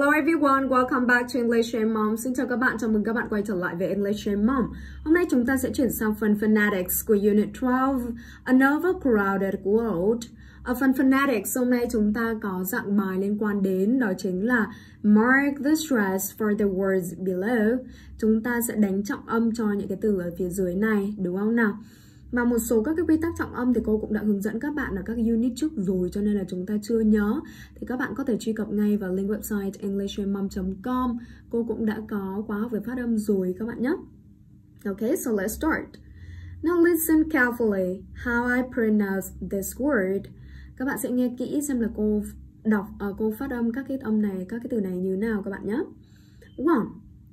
Hello everyone, welcome back to English and Mom. Xin chào các bạn, chào mừng các bạn quay trở lại với English and Mom. Hôm nay chúng ta sẽ chuyển sang phần Phonetics của Unit 12, Another Crowded World. Ở phần Phonetics, hôm nay chúng ta có dạng bài liên quan đến đó chính là Mark the stress for the words below. Chúng ta sẽ đánh trọng âm cho những cái từ ở phía dưới này, đúng không nào? Và một số các cái quy tắc trọng âm thì cô cũng đã hướng dẫn các bạn ở các unit trước rồi, cho nên là chúng ta chưa nhớ thì các bạn có thể truy cập ngay vào link website englishandmom.com. Cô cũng đã có khóa học về phát âm rồi các bạn nhé. Okay, so let's start. Now listen carefully how I pronounce this word. Các bạn sẽ nghe kỹ xem là cô đọc, cô phát âm các cái âm này, các cái từ này như nào các bạn nhé. 1.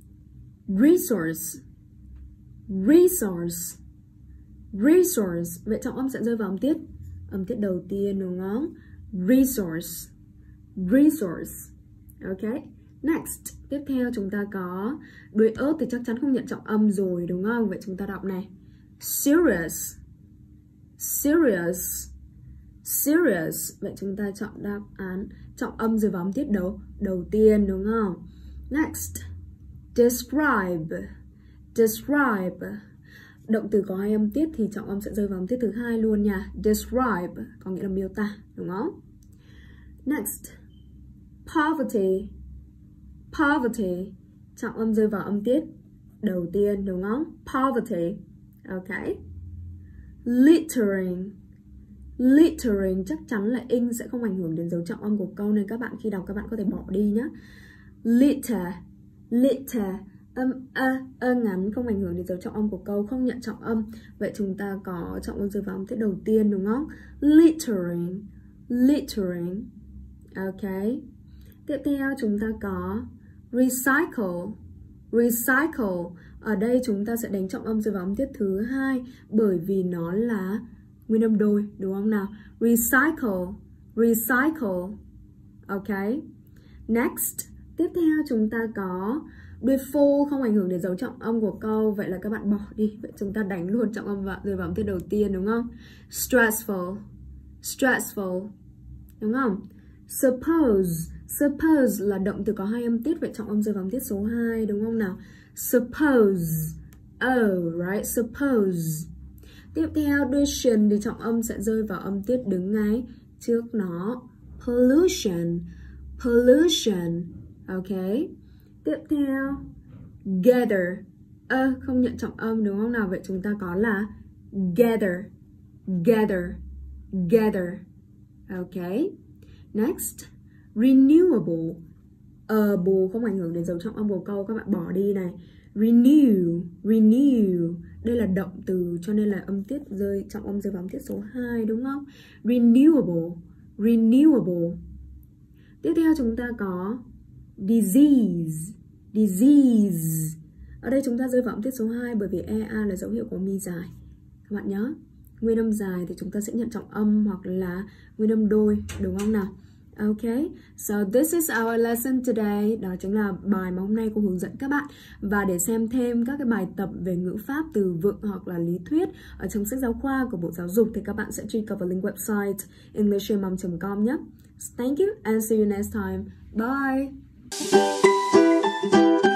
Resource. Resource. Resource. Vậy trọng âm sẽ rơi vào âm tiết đầu tiên đúng không? Resource. Resource. Ok. Next. Tiếp theo chúng ta có đuôi ớt thì chắc chắn không nhận trọng âm rồi đúng không? Vậy chúng ta đọc này. Serious. Serious. Serious. Vậy chúng ta chọn đáp án trọng âm rơi vào âm tiết đầu tiên đúng không? Next. Describe. Describe. Động từ có hai âm tiết thì trọng âm sẽ rơi vào âm tiết thứ hai luôn nha. Describe có nghĩa là miêu tả, đúng không? Next. Poverty. Poverty. Trọng âm rơi vào âm tiết đầu tiên, đúng không? Poverty. Ok. Littering. Littering chắc chắn là ing sẽ không ảnh hưởng đến dấu trọng âm của câu nên các bạn khi đọc các bạn có thể bỏ đi nhé. Litter. Litter. Âm ơ ngắn không ảnh hưởng đến dấu trọng âm của câu, không nhận trọng âm. Vậy chúng ta có trọng âm rơi vào âm tiết đầu tiên đúng không? Littering. Littering. Ok. Tiếp theo chúng ta có recycle. Recycle. Ở đây chúng ta sẽ đánh trọng âm rơi vào âm tiết thứ hai bởi vì nó là nguyên âm đôi, đúng không nào? Recycle. Recycle. Ok. Next. Tiếp theo chúng ta có đuôi full không ảnh hưởng đến dấu trọng âm của câu. Vậy là các bạn bỏ đi. Vậy chúng ta đánh luôn trọng âm vào rơi vào âm tiết đầu tiên đúng không? Stressful. Stressful. Đúng không? Suppose. Suppose là động từ có hai âm tiết. Vậy trọng âm rơi vào âm tiết số 2 đúng không nào? Suppose. Oh, right? Suppose. Tiếp theo đuôi shin thì trọng âm sẽ rơi vào âm tiết đứng ngay trước nó. Pollution. Pollution. Ok. Tiếp theo gather. Không nhận trọng âm đúng không nào? Vậy chúng ta có là gather. Gather. Gather. Ok. Next. Renewable. Bù không ảnh hưởng đến dấu trọng âm của câu, các bạn bỏ đi này. Renew. Renew. Đây là động từ cho nên là âm tiết trọng âm rơi vào âm tiết số 2 đúng không? Renewable. Renewable. Tiếp theo chúng ta có disease. Disease. Ở đây chúng ta rơi vào âm tiết số 2 bởi vì EA là dấu hiệu của mi dài. Các bạn nhớ, nguyên âm dài thì chúng ta sẽ nhận trọng âm hoặc là nguyên âm đôi, đúng không nào? Ok, so this is our lesson today. Đó chính là bài mà hôm nay cô hướng dẫn các bạn. Và để xem thêm các cái bài tập về ngữ pháp, từ vựng hoặc là lý thuyết ở trong sách giáo khoa của Bộ Giáo dục thì các bạn sẽ truy cập vào link website englishandmom.com nhé. Thank you and see you next time. Bye.